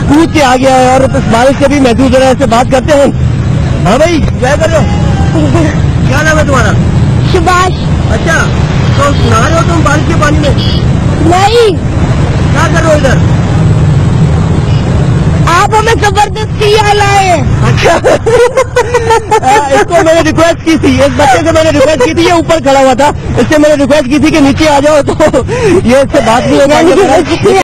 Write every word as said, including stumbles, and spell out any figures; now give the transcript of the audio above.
कूद के आ गया है और इस बारिश से भी महसूस हो रहा है। इससे बात करते हैं। हाँ भाई, क्या कर रहे हो? क्या नाम है तुम्हारा? सुभाष। अच्छा, तो नहा रहे हो तुम बारिश के पानी में? नहीं। क्या कर रहे हो इधर? आप हमें जबरदस्ती यहाँ लाए। अच्छा। इसको मैंने रिक्वेस्ट की थी, इस बच्चे से मैंने रिक्वेस्ट की थी, ये ऊपर खड़ा हुआ था, इससे मैंने रिक्वेस्ट की थी कि नीचे आ जाओ, तो ये इससे बात नहीं होगा।